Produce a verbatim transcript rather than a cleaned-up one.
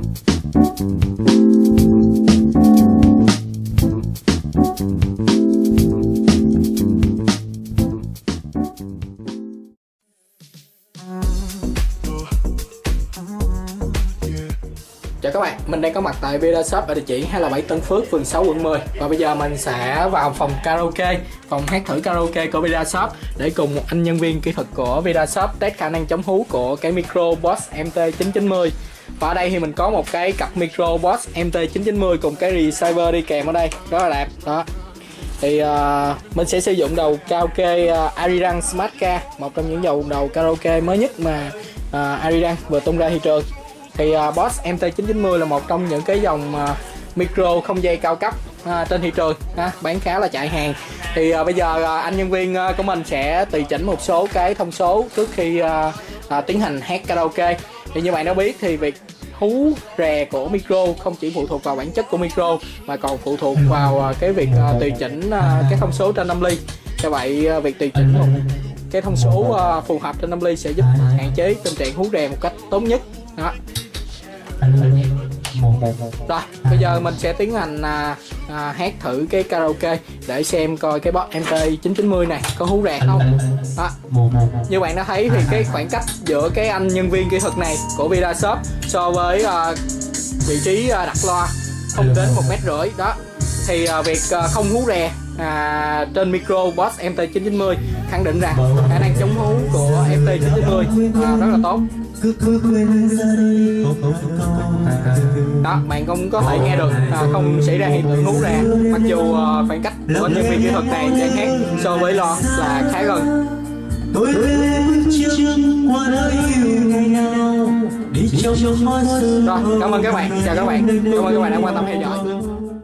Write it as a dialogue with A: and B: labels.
A: Chào các bạn, mình đang có mặt tại Vidashop ở địa chỉ hai mươi bảy Tân Phước, phường sáu, quận mười. Và bây giờ mình sẽ vào phòng karaoke, phòng hát thử karaoke của Vidashop để cùng một anh nhân viên kỹ thuật của Vidashop test khả năng chống hú của cái micro Boss em tê chín chín mươi. Và ở đây thì mình có một cái cặp micro Boss em tê chín chín mươi cùng cái receiver đi kèm ở đây, rất là đẹp đó. Thì uh, mình sẽ sử dụng đầu karaoke uh, Arirang Smart K, một trong những dòng đầu karaoke mới nhất mà uh, Arirang vừa tung ra thị trường. Thì uh, Boss em tê chín chín mươi là một trong những cái dòng uh, micro không dây cao cấp uh, trên thị trường, uh, bán khá là chạy hàng. Thì uh, bây giờ uh, anh nhân viên uh, của mình sẽ tùy chỉnh một số cái thông số trước khi uh, uh, tiến hành hát karaoke. Thì như bạn đã biết thì việc hú rè của micro không chỉ phụ thuộc vào bản chất của micro mà còn phụ thuộc vào uh, cái việc uh, tùy chỉnh uh, các thông số trên năm ly. Do vậy uh, việc tùy chỉnh một cái thông số uh, phù hợp trên năm ly sẽ giúp hạn chế tình trạng hú rè một cách tốt nhất đó. Rồi, bây giờ mình sẽ tiến hành à, à, hát thử cái karaoke để xem coi cái Boss em tê chín chín mươi này có hú rè không đó. Như bạn đã thấy thì cái khoảng cách giữa cái anh nhân viên kỹ thuật này của Vidashop so với à, vị trí à, đặt loa không đến một mét rưỡi đó, thì à, việc à, không hú rè à, trên micro Boss em tê chín chín mươi khẳng định rằng khả năng chống hú của em tê chín chín mươi à, rất là tốt. Đó, bạn cũng có thể nghe được à, không xảy ra hiện tượng hú rè, mặc dù uh, khoảng cách của nhân viên kỹ thuật này đang hát so với loa là khá gần. Rồi, cảm ơn các bạn, chào các bạn, cảm ơn các bạn đã quan tâm theo dõi.